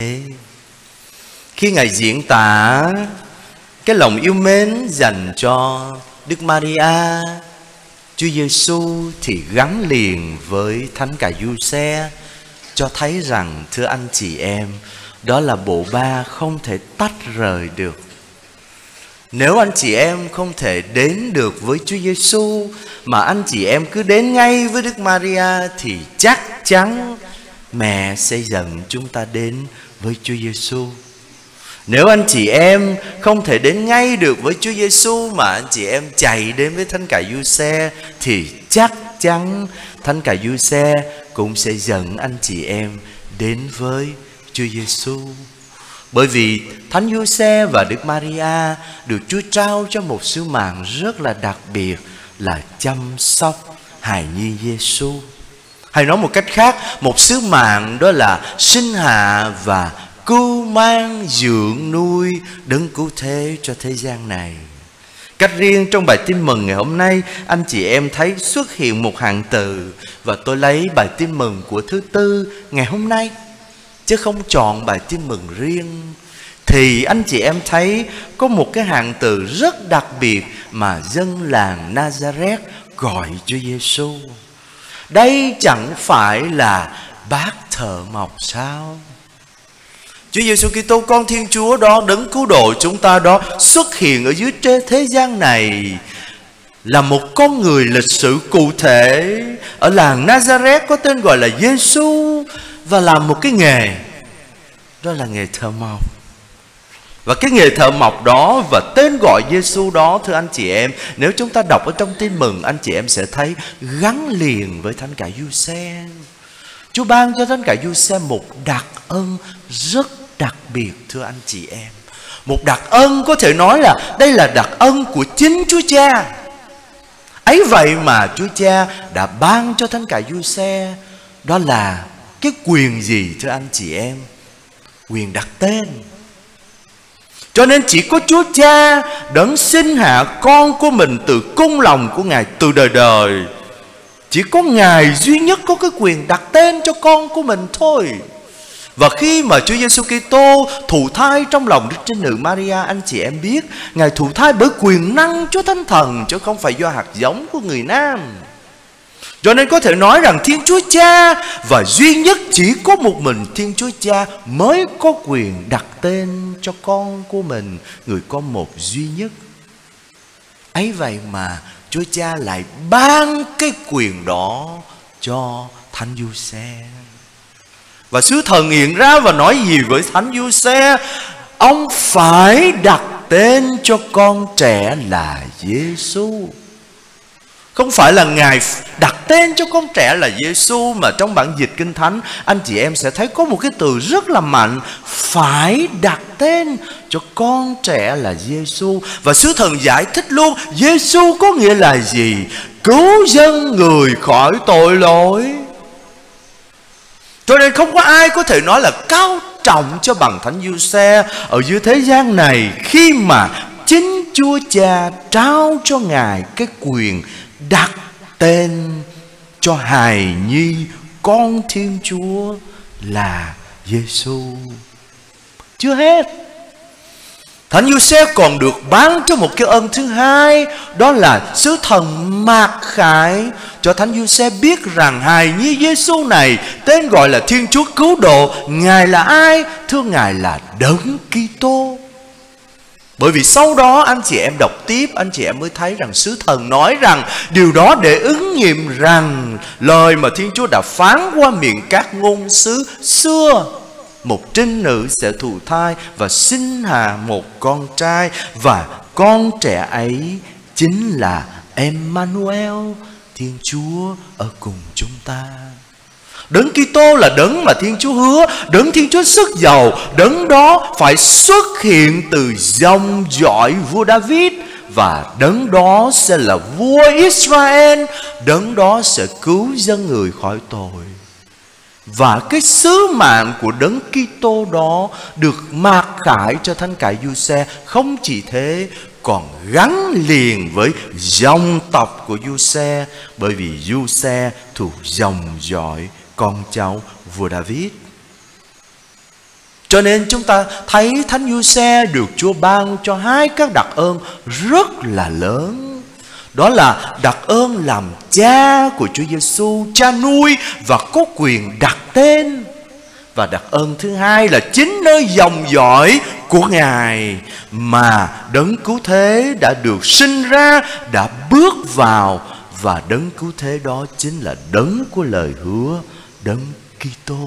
Khi Ngài diễn tả cái lòng yêu mến dành cho Đức Maria, Chúa Giêsu thì gắn liền với Thánh Cả Giuse, cho thấy rằng thưa anh chị em, đó là bộ ba không thể tách rời được. Nếu anh chị em không thể đến được với Chúa Giêsu mà anh chị em cứ đến ngay với Đức Maria thì chắc chắn mẹ sẽ dẫn chúng ta đến với Chúa Giêsu. Nếu anh chị em không thể đến ngay được với Chúa Giêsu mà anh chị em chạy đến với Thánh Cả Giuse thì chắc chắn Thánh Cả Giuse cũng sẽ dẫn anh chị em đến với Chúa Giêsu. Bởi vì Thánh Giuse và Đức Maria được Chúa trao cho một sứ mạng rất là đặc biệt là chăm sóc hài nhi Giêsu. Hay nói một cách khác, một sứ mạng đó là sinh hạ và cưu mang dưỡng nuôi đấng cứu thế cho thế gian này. Cách riêng trong bài tin mừng ngày hôm nay, anh chị em thấy xuất hiện một hàng từ, và tôi lấy bài tin mừng của thứ Tư ngày hôm nay chứ không chọn bài tin mừng riêng. Thì anh chị em thấy có một cái hàng từ rất đặc biệt mà dân làng Nazareth gọi Chúa Giêsu. Đây chẳng phải là bác thợ mộc sao? Chúa Giêsu Kitô con Thiên Chúa đó, đấng cứu độ chúng ta đó, xuất hiện ở dưới thế gian này là một con người lịch sử cụ thể ở làng Nazareth có tên gọi là Giêsu, và làm một cái nghề, đó là nghề thợ mộc. Và cái nghề thợ mộc đó và tên gọi Giêsu đó, thưa anh chị em, nếu chúng ta đọc ở trong tin mừng, anh chị em sẽ thấy gắn liền với Thánh Cả Giuse. Chúa ban cho Thánh Cả Giuse một đặc ân rất đặc biệt, thưa anh chị em. Một đặc ân có thể nói là đây là đặc ân của chính Chúa Cha. Ấy vậy mà Chúa Cha đã ban cho Thánh Cả Giuse, đó là cái quyền gì thưa anh chị em? Quyền đặt tên. Cho nên chỉ có Chúa Cha đấng sinh hạ con của mình từ cung lòng của Ngài từ đời đời. Chỉ có Ngài duy nhất có cái quyền đặt tên cho con của mình thôi. Và khi mà Chúa Giêsu Kitô thụ thai trong lòng Đức Trinh Nữ Maria, anh chị em biết Ngài thụ thai bởi quyền năng Chúa Thánh Thần, chứ không phải do hạt giống của người nam. Cho nên có thể nói rằng Thiên Chúa Cha, và duy nhất chỉ có một mình Thiên Chúa Cha mới có quyền đặt tên cho con của mình, người con một duy nhất. Ấy vậy mà Chúa Cha lại ban cái quyền đó cho Thánh Giuse. Và sứ thần hiện ra và nói gì với Thánh Giuse? Ông phải đặt tên cho con trẻ là Giêsu. Không phải là Ngài đặt tên cho con trẻ là Giêsu, mà trong bản dịch Kinh Thánh anh chị em sẽ thấy có một cái từ rất là mạnh, phải đặt tên cho con trẻ là Giêsu. Và sứ thần giải thích luôn, Giêsu có nghĩa là gì? Cứu dân người khỏi tội lỗi. Cho nên không có ai có thể nói là cao trọng cho bằng Thánh Giuse ở dưới thế gian này, khi mà chính Chúa Cha trao cho Ngài cái quyền đặt tên cho hài nhi con Thiên Chúa là Giêsu. Chưa hết, Thánh Giuse còn được ban cho một cái ơn thứ hai, đó là sứ thần mặc khải cho Thánh Giuse biết rằng hài nhi Giêsu này tên gọi là Thiên Chúa cứu độ. Ngài là ai? Thưa, Ngài là Đấng Kitô. Bởi vì sau đó anh chị em đọc tiếp, anh chị em mới thấy rằng sứ thần nói rằng điều đó để ứng nghiệm rằng lời mà Thiên Chúa đã phán qua miệng các ngôn sứ xưa: một trinh nữ sẽ thụ thai và sinh hạ một con trai, và con trẻ ấy chính là Emmanuel, Thiên Chúa ở cùng chúng ta. Đấng Kitô là đấng mà Thiên Chúa hứa, đấng Thiên Chúa sức giàu, đấng đó phải xuất hiện từ dòng dõi vua David, và đấng đó sẽ là vua Israel, đấng đó sẽ cứu dân người khỏi tội. Và cái sứ mạng của đấng Kitô đó được mặc khải cho Thánh Cả Giuse. Không chỉ thế, còn gắn liền với dòng tộc của Giuse, bởi vì Giuse thuộc dòng dõi con cháu vua David. Cho nên chúng ta thấy Thánh Giuse được Chúa ban cho hai các đặc ơn rất là lớn. Đó là đặc ơn làm cha của Chúa Giêsu, cha nuôi và có quyền đặt tên. Và đặc ơn thứ hai là chính nơi dòng dõi của Ngài mà đấng cứu thế đã được sinh ra, đã bước vào. Và đấng cứu thế đó chính là đấng của lời hứa, đấng Kitô.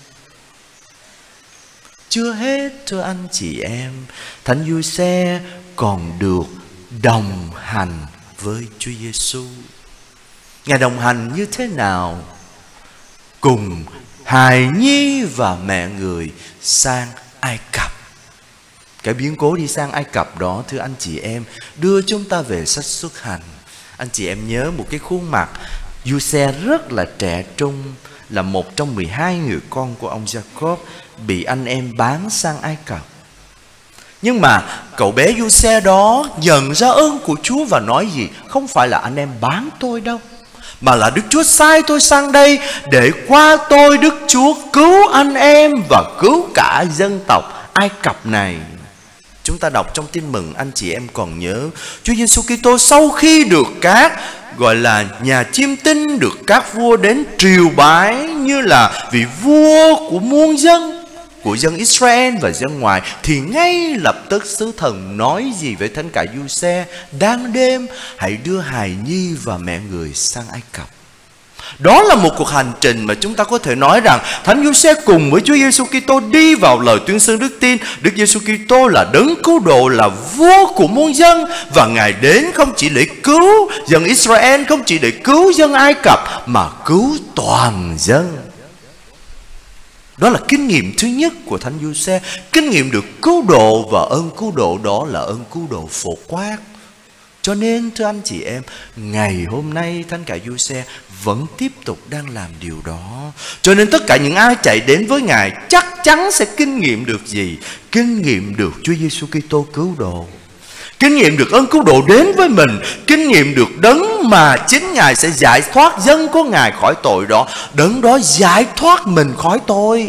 Chưa hết thưa anh chị em, Thánh Giuse còn được đồng hành với Chúa Giêsu. Ngài đồng hành như thế nào? Cùng hài nhi và mẹ người sang Ai Cập. Cái biến cố đi sang Ai Cập đó thưa anh chị em đưa chúng ta về sách Xuất Hành. Anh chị em nhớ một cái khuôn mặt Giuse rất là trẻ trung, là một trong 12 người con của ông Jacob bị anh em bán sang Ai Cập. Nhưng mà cậu bé Giuse đó nhận ra ơn của Chúa và nói gì? Không phải là anh em bán tôi đâu, mà là Đức Chúa sai tôi sang đây để qua tôi Đức Chúa cứu anh em và cứu cả dân tộc Ai Cập này. Chúng ta đọc trong Tin Mừng, anh chị em còn nhớ Chúa Giêsu Kitô sau khi được các gọi là nhà chiêm tinh, được các vua đến triều bái như là vị vua của muôn dân, của dân Israel và dân ngoài, thì ngay lập tức sứ thần nói gì với thánh cả Giuse? Đang đêm hãy đưa hài nhi và mẹ người sang Ai Cập. Đó là một cuộc hành trình mà chúng ta có thể nói rằng Thánh Giuse cùng với Chúa Giêsu Kitô đi vào lời tuyên xưng đức tin. Đức Giêsu Kitô là đấng cứu độ, là vua của muôn dân, và Ngài đến không chỉ để cứu dân Israel, không chỉ để cứu dân Ai Cập, mà cứu toàn dân. Đó là kinh nghiệm thứ nhất của Thánh Giuse, kinh nghiệm được cứu độ, và ơn cứu độ đó là ơn cứu độ phổ quát. Cho nên thưa anh chị em, ngày hôm nay Thánh cả Giuse vẫn tiếp tục đang làm điều đó. Cho nên tất cả những ai chạy đến với Ngài chắc chắn sẽ kinh nghiệm được gì? Kinh nghiệm được Chúa Giêsu Kitô cứu độ, kinh nghiệm được ơn cứu độ đến với mình, kinh nghiệm được đấng mà chính Ngài sẽ giải thoát dân của Ngài khỏi tội đó, đấng đó giải thoát mình khỏi tội.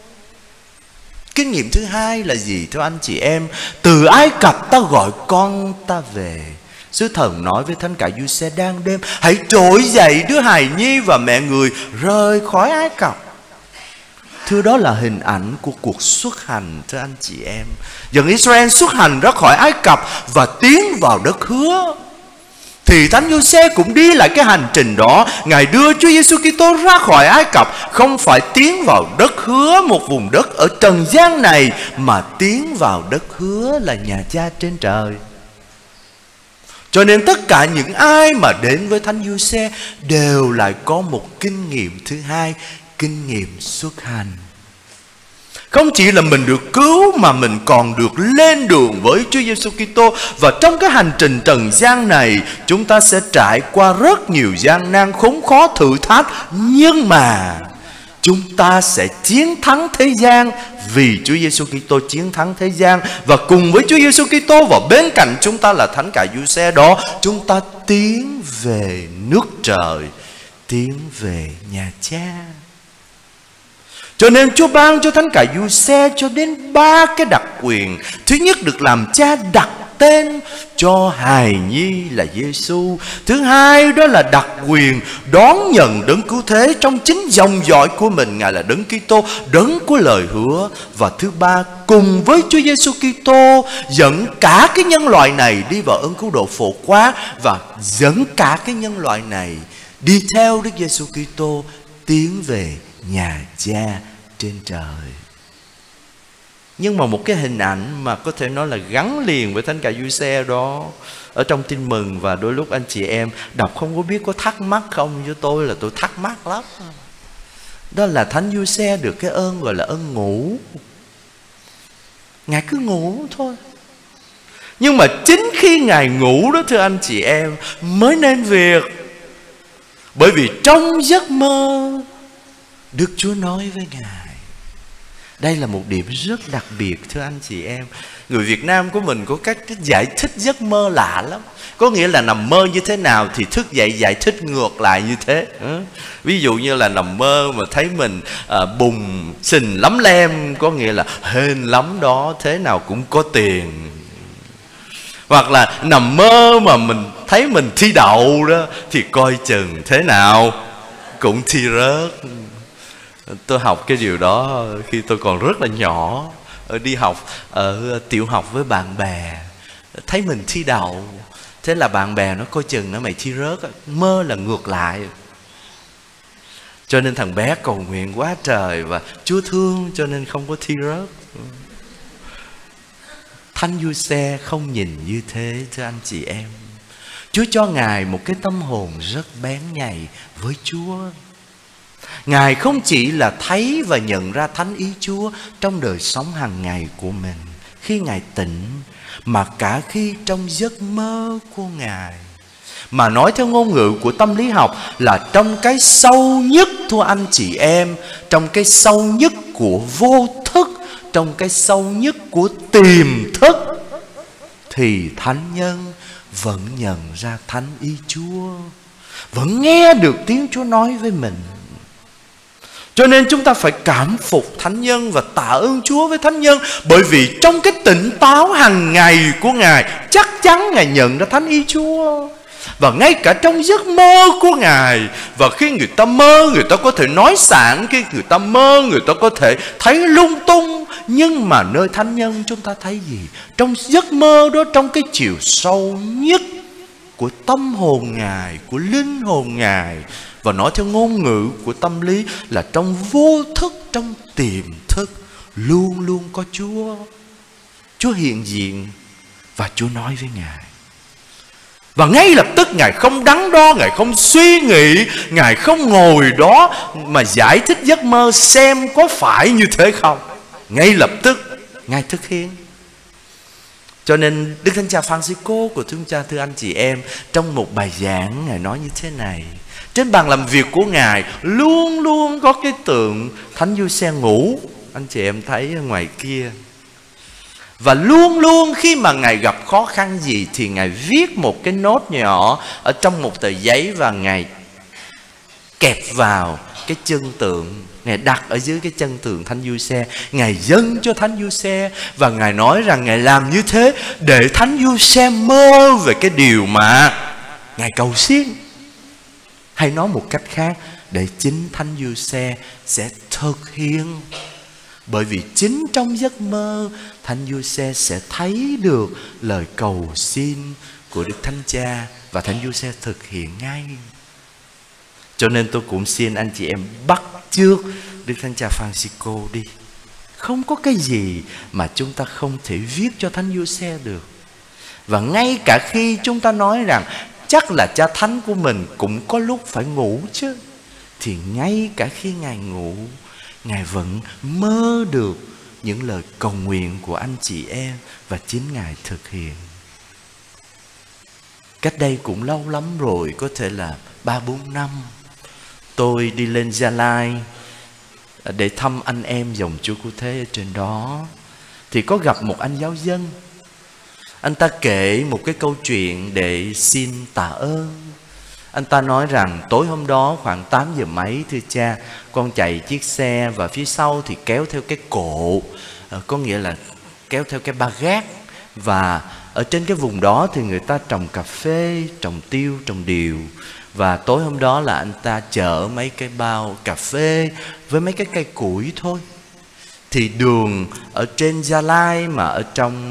Kinh nghiệm thứ hai là gì thưa anh chị em? Từ Ai Cập ta gọi con ta về. Sứ thần nói với thánh cả Giuse đang đêm hãy trỗi dậy đưa hài nhi và mẹ người rời khỏi Ai Cập. Thưa, đó là hình ảnh của cuộc xuất hành thưa anh chị em. Dân Israel xuất hành ra khỏi Ai Cập và tiến vào đất hứa. Thì Thánh Giuse cũng đi lại cái hành trình đó. Ngài đưa Chúa Giêsu Kitô ra khỏi Ai Cập, không phải tiến vào đất hứa, một vùng đất ở trần gian này, mà tiến vào đất hứa là nhà Cha trên trời. Cho nên tất cả những ai mà đến với Thánh Giuse đều lại có một kinh nghiệm thứ hai, kinh nghiệm xuất hành. Không chỉ là mình được cứu mà mình còn được lên đường với Chúa Giêsu Kitô. Và trong cái hành trình trần gian này, chúng ta sẽ trải qua rất nhiều gian nan, khốn khó, thử thách, nhưng mà chúng ta sẽ chiến thắng thế gian vì Chúa Giêsu Kitô chiến thắng thế gian. Và cùng với Chúa Giêsu Kitô và bên cạnh chúng ta là thánh cả Giuse đó, chúng ta tiến về nước trời, tiến về nhà Cha. Cho nên Chúa ban cho thánh cả Giuse cho đến 3 cái đặc quyền. Thứ nhất, được làm cha đặt tên cho hài nhi là Giêsu. Thứ hai, đó là đặc quyền đón nhận đấng cứu thế trong chính dòng dõi của mình, Ngài là đấng Kitô, đấng của lời hứa. Và thứ ba, cùng với Chúa Giêsu Kitô dẫn cả cái nhân loại này đi vào ơn cứu độ phổ quát, và dẫn cả cái nhân loại này đi theo Đức Giêsu Kitô tiến về nhà Cha trên trời. Nhưng mà một cái hình ảnh mà có thể nói là gắn liền với thánh cả Giuse đó ở trong Tin Mừng, và đôi lúc anh chị em đọc không có biết có thắc mắc không, với tôi là tôi thắc mắc lắm. Đó là thánh Giuse được cái ơn gọi là ơn ngủ. Ngài cứ ngủ thôi. Nhưng mà chính khi Ngài ngủ đó thưa anh chị em mới nên việc. Bởi vì trong giấc mơ Đức Chúa nói với Ngài, Đây là một điểm rất đặc biệt thưa anh chị em. Người Việt Nam của mình có cách giải thích giấc mơ lạ lắm. Có nghĩa là nằm mơ như thế nào thì thức dậy giải thích ngược lại như thế. Ví dụ như là nằm mơ mà thấy mình bùng xình lắm lem, có nghĩa là hên lắm đó, thế nào cũng có tiền. Hoặc là nằm mơ mà mình thấy mình thi đậu đó, thì coi chừng thế nào cũng thi rớt. Tôi học cái điều đó khi tôi còn rất là nhỏ, đi học ở tiểu học với bạn bè, thấy mình thi đậu, thế là bạn bè nó coi chừng nó mày thi rớt. Mơ là ngược lại. Cho nên thằng bé cầu nguyện quá trời và Chúa thương cho nên không có thi rớt. Thánh Giuse không nhìn như thế thưa anh chị em. Chúa cho Ngài một cái tâm hồn rất bén nhạy với Chúa. Ngài không chỉ là thấy và nhận ra thánh ý Chúa trong đời sống hàng ngày của mình khi Ngài tỉnh, mà cả khi trong giấc mơ của Ngài. Mà nói theo ngôn ngữ của tâm lý học là trong cái sâu nhất thưa anh chị em, trong cái sâu nhất của vô thức, trong cái sâu nhất của tiềm thức, thì thánh nhân vẫn nhận ra thánh ý Chúa, vẫn nghe được tiếng Chúa nói với mình. Cho nên chúng ta phải cảm phục thánh nhân và tạ ơn Chúa với thánh nhân, bởi vì trong cái tỉnh táo hàng ngày của Ngài, chắc chắn Ngài nhận ra thánh ý Chúa. Và ngay cả trong giấc mơ của Ngài, và khi người ta mơ, người ta có thể nói sảng, khi người ta mơ, người ta có thể thấy lung tung. Nhưng mà nơi thánh nhân chúng ta thấy gì? Trong giấc mơ đó, trong cái chiều sâu nhất của tâm hồn Ngài, của linh hồn Ngài, và nói theo ngôn ngữ của tâm lý là trong vô thức, trong tiềm thức, luôn luôn có Chúa. Chúa hiện diện và Chúa nói với Ngài. Và ngay lập tức Ngài không đắn đo, Ngài không suy nghĩ, Ngài không ngồi đó mà giải thích giấc mơ xem có phải như thế không. Ngay lập tức Ngài thực hiện. Cho nên Đức Thánh Cha Francisco của chúng ta thưa anh chị em, trong một bài giảng Ngài nói như thế này: trên bàn làm việc của Ngài luôn luôn có cái tượng Thánh Giuse ngủ. Anh chị em thấy ở ngoài kia. Và luôn luôn khi mà Ngài gặp khó khăn gì thì Ngài viết một cái nốt nhỏ ở trong một tờ giấy, và Ngài kẹp vào cái chân tượng, Ngài đặt ở dưới cái chân tượng Thánh Giuse. Ngài dâng cho Thánh Giuse, và Ngài nói rằng Ngài làm như thế để Thánh Giuse mơ về cái điều mà Ngài cầu xin. Hay nói một cách khác, để chính Thánh Giuse sẽ thực hiện. Bởi vì chính trong giấc mơ, Thánh Giuse sẽ thấy được lời cầu xin của Đức Thánh Cha, và Thánh Giuse thực hiện ngay. Cho nên tôi cũng xin anh chị em bắt chước Đức Thánh Cha Francisco đi. Không có cái gì mà chúng ta không thể viết cho Thánh Giuse được. Và ngay cả khi chúng ta nói rằng chắc là cha thánh của mình cũng có lúc phải ngủ chứ, thì ngay cả khi Ngài ngủ, Ngài vẫn mơ được những lời cầu nguyện của anh chị em, và chính Ngài thực hiện. Cách đây cũng lâu lắm rồi, có thể là 3-4 năm, tôi đi lên Gia Lai để thăm anh em dòng Chúa Cứu Thế ở trên đó. Thì có gặp một anh giáo dân. Anh ta kể một cái câu chuyện để xin tạ ơn. Anh ta nói rằng tối hôm đó khoảng 8 giờ mấy, thưa cha, con chạy chiếc xe và phía sau thì kéo theo cái cộ, có nghĩa là kéo theo cái ba gác. Và ở trên cái vùng đó thì người ta trồng cà phê, trồng tiêu, trồng điều. Và tối hôm đó là anh ta chở mấy cái bao cà phê với mấy cái cây củi thôi. Thì đường ở trên Gia Lai mà ở trong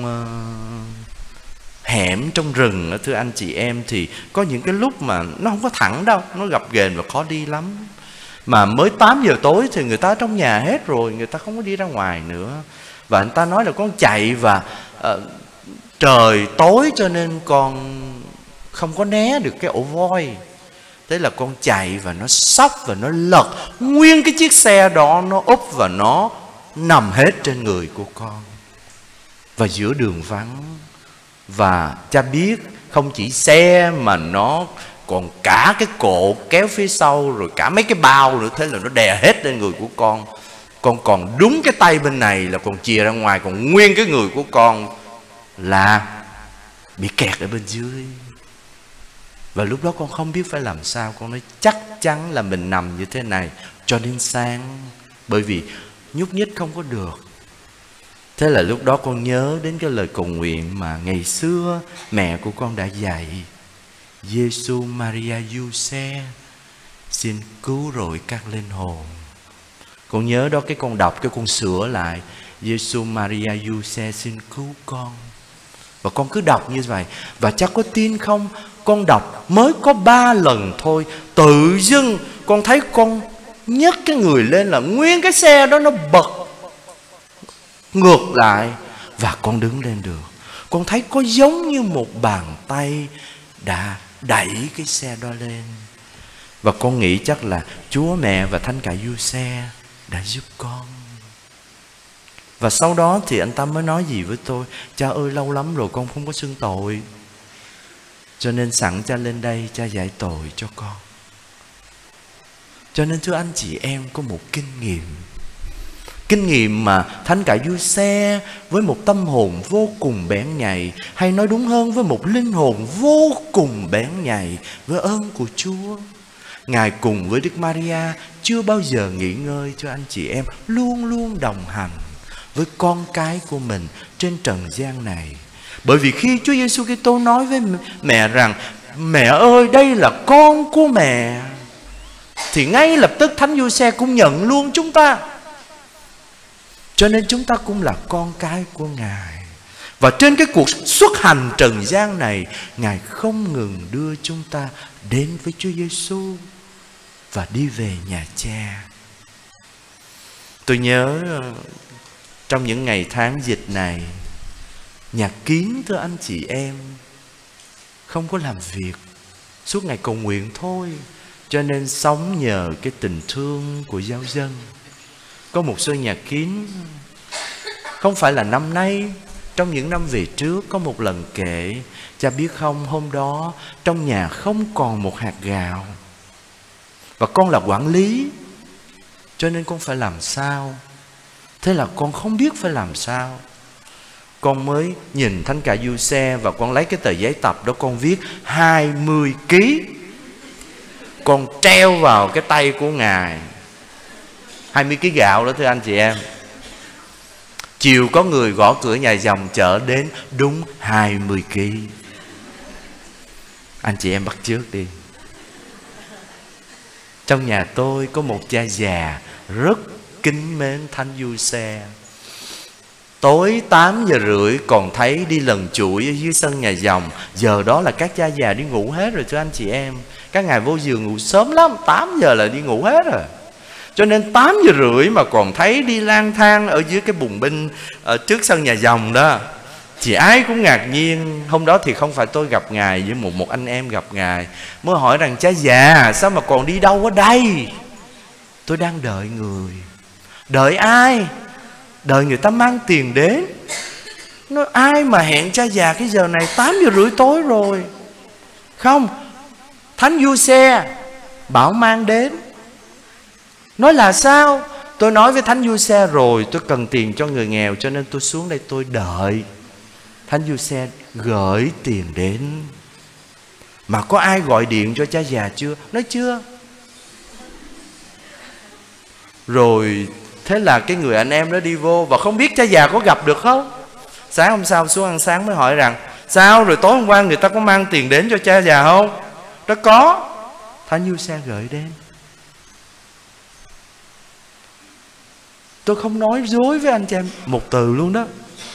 hẻm, trong rừng, thưa anh chị em, thì có những cái lúc mà nó không có thẳng đâu, nó gập ghềnh và khó đi lắm. Mà mới 8 giờ tối thì người ta ở trong nhà hết rồi, người ta không có đi ra ngoài nữa. Và anh ta nói là con chạy và trời tối cho nên con không có né được cái ổ voi. Thế là con chạy và nó xóc và nó lật nguyên cái chiếc xe đó, nó úp và nó nằm hết trên người của con. Và giữa đường vắng, và cha biết không chỉ xe mà nó còn cả cái cộ kéo phía sau, rồi cả mấy cái bao nữa. Thế là nó đè hết lên người của con. Con còn đúng cái tay bên này là còn chìa ra ngoài, còn nguyên cái người của con là bị kẹt ở bên dưới. Và lúc đó con không biết phải làm sao. Con nói chắc chắn là mình nằm như thế này cho đến sáng, bởi vì nhúc nhích không có được. Thế là lúc đó con nhớ đến cái lời cầu nguyện mà ngày xưa mẹ của con đã dạy: Giêsu, Maria, Giuse, xin cứu rỗi các linh hồn. Con nhớ đó, cái con đọc, cái con sửa lại: Giêsu, Maria, Giuse, xin cứu con. Và con cứ đọc như vậy. Và chắc có tin không, con đọc mới có 3 lần thôi, tự dưng con thấy con nhấc cái người lên là nguyên cái xe đó nó bật ngược lại, và con đứng lên được. Con thấy có giống như một bàn tay đã đẩy cái xe đó lên. Và con nghĩ chắc là Chúa Mẹ và Thánh Cả Giuse đã giúp con. Và sau đó thì anh Tâm mới nói gì với tôi: cha ơi, lâu lắm rồi con không có xưng tội, cho nên sẵn cha lên đây, cha giải tội cho con. Cho nên thưa anh chị em, có một kinh nghiệm mà Thánh Cả Giuse với một tâm hồn vô cùng bén nhạy, hay nói đúng hơn với một linh hồn vô cùng bén nhạy với ơn của Chúa, Ngài cùng với Đức Maria chưa bao giờ nghỉ ngơi cho anh chị em, luôn luôn đồng hành với con cái của mình trên trần gian này. Bởi vì khi Chúa Giêsu Kitô nói với mẹ rằng: mẹ ơi, đây là con của mẹ, thì ngay lập tức Thánh Giuse cũng nhận luôn chúng ta. Cho nên chúng ta cũng là con cái của Ngài. Và trên cái cuộc xuất hành trần gian này, Ngài không ngừng đưa chúng ta đến với Chúa Giêsu và đi về nhà Cha. Tôi nhớ trong những ngày tháng dịch này, Nhạc Kiến thưa anh chị em không có làm việc, suốt ngày cầu nguyện thôi, cho nên sống nhờ cái tình thương của giáo dân. Có một sơ Nhạc Kiến không phải là năm nay, trong những năm về trước có một lần kể: cha biết không, hôm đó trong nhà không còn một hạt gạo, và con là quản lý, cho nên con phải làm sao? Thế là con không biết phải làm sao. Con mới nhìn Thánh Cả Giuse và con lấy cái tờ giấy tập đó, con viết 20 ký, con treo vào cái tay của Ngài. 20 ký gạo đó thưa anh chị em. Chiều có người gõ cửa nhà dòng chợ đến đúng 20 ký. Anh chị em bắt chước đi. Trong nhà tôi có một cha già rất kính mến Thánh Giuse. Tối 8 giờ rưỡi còn thấy đi lần chuỗi ở dưới sân nhà dòng. Giờ đó là các cha già đi ngủ hết rồi thưa anh chị em. Các ngài vô giường ngủ sớm lắm, 8 giờ là đi ngủ hết rồi. Cho nên 8 giờ rưỡi mà còn thấy đi lang thang ở dưới cái bùng binh ở trước sân nhà dòng đó, thì ai cũng ngạc nhiên. Hôm đó thì không phải tôi gặp ngài, với một anh em gặp ngài, mới hỏi rằng: cha già sao mà còn đi đâu ở đây? Tôi đang đợi người. Đợi ai? Đợi người ta mang tiền đến. Nói ai mà hẹn cha già cái giờ này, 8 giờ rưỡi tối rồi. Không, Thánh Giuse bảo mang đến. Nói là sao? Tôi nói với Thánh Giuse rồi, tôi cần tiền cho người nghèo, cho nên tôi xuống đây tôi đợi. Thánh Giuse gửi tiền đến. Mà có ai gọi điện cho cha già chưa? Nói chưa. Rồi thế là cái người anh em đó đi vô, và không biết cha già có gặp được không. Sáng hôm sau xuống ăn sáng mới hỏi rằng: sao rồi, tối hôm qua người ta có mang tiền đến cho cha già không? Đó có. Thánh Giuse gửi đến. Tôi không nói dối với anh chị em một từ luôn đó.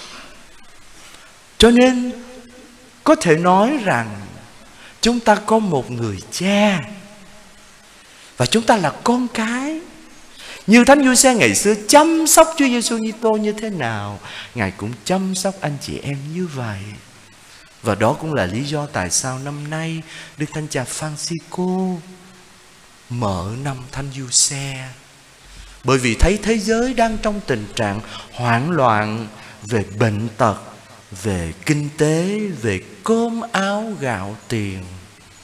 Cho nên có thể nói rằng chúng ta có một người cha, và chúng ta là con cái. Như Thánh Giuse ngày xưa chăm sóc Chúa Giêsu Kitô như thế nào, Ngài cũng chăm sóc anh chị em như vậy. Và đó cũng là lý do tại sao năm nay Đức Thánh Cha Francisco mở năm Thánh Giuse. Bởi vì thấy thế giới đang trong tình trạng hoảng loạn về bệnh tật, về kinh tế, về cơm áo gạo tiền,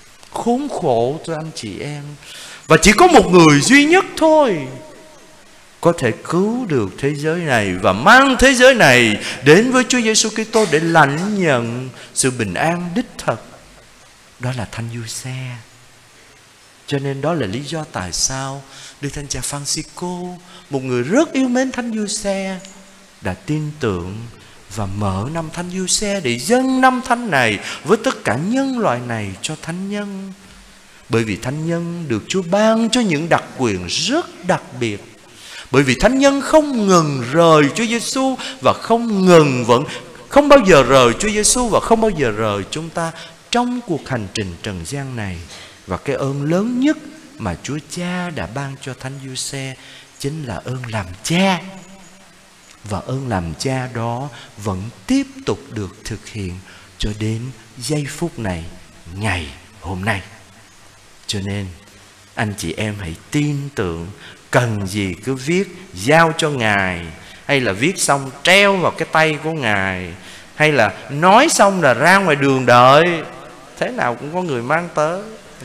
khốn khổ thưa anh chị em. Và chỉ có một người duy nhất thôi có thể cứu được thế giới này và mang thế giới này đến với Chúa Giêsu Kitô để lãnh nhận sự bình an đích thực. Đó là Thánh Giuse. Cho nên đó là lý do tại sao Đức Thánh Cha Francisco, một người rất yêu mến Thánh Giuse, đã tin tưởng và mở năm Thánh Giuse để dâng năm thánh này với tất cả nhân loại này cho thánh nhân. Bởi vì thánh nhân được Chúa ban cho những đặc quyền rất đặc biệt. Bởi vì thánh nhân không ngừng rời Chúa Giêsu và không bao giờ rời Chúa Giêsu và không bao giờ rời chúng ta trong cuộc hành trình trần gian này. Và cái ơn lớn nhất mà Chúa Cha đã ban cho Thánh Giuse chính là ơn làm cha. Và ơn làm cha đó vẫn tiếp tục được thực hiện cho đến giây phút này, ngày hôm nay. Cho nên anh chị em hãy tin tưởng, cần gì cứ viết giao cho Ngài, hay là viết xong treo vào cái tay của Ngài, hay là nói xong là ra ngoài đường đợi, thế nào cũng có người mang tới.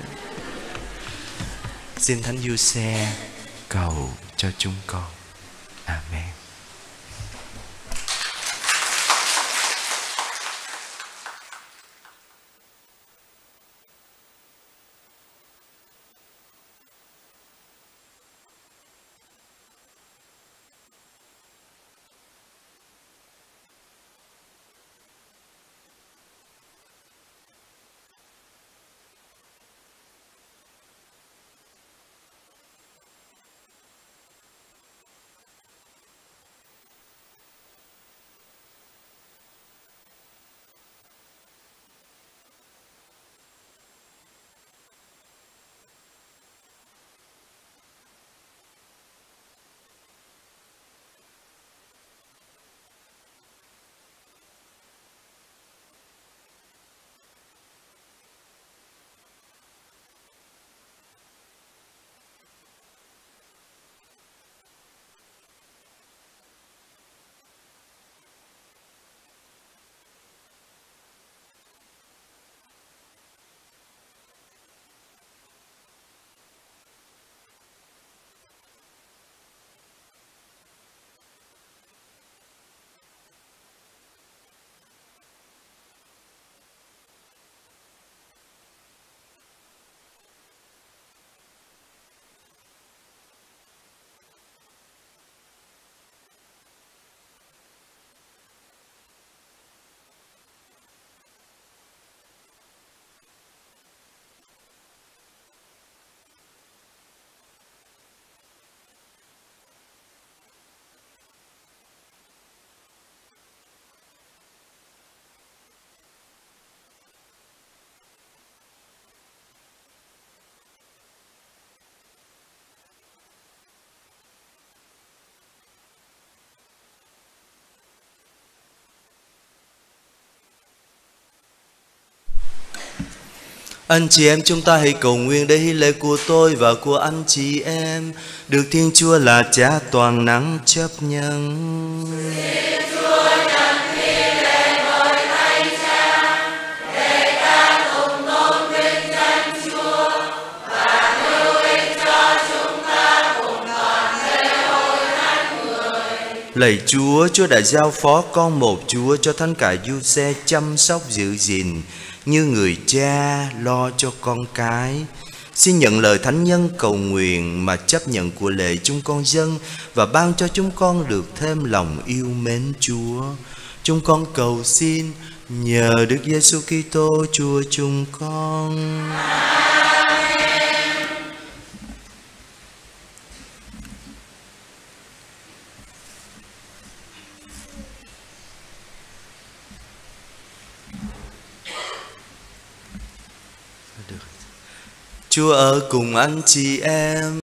Xin Thánh Giuse cầu cho chúng con. Amen. Anh chị em chúng ta hãy cầu nguyện để hy lễ của tôi và của anh chị em được Thiên Chúa là Cha toàn năng chấp nhận. Thiên Chúa nhận hy lễ bởi Thánh Cha để ta cùng tôn vinh danh Chúa và hữu ích cho chúng ta cùng toàn thể hội thánh người. Lạy Chúa, Chúa đã giao phó con một Chúa cho Thánh cả Giuse chăm sóc giữ gìn như người cha lo cho con cái. Xin nhận lời thánh nhân cầu nguyện mà chấp nhận của lễ chúng con dâng và ban cho chúng con được thêm lòng yêu mến Chúa. Chúng con cầu xin nhờ Đức Giêsu Kitô Chúa chúng con. Chúa ở cùng anh chị em.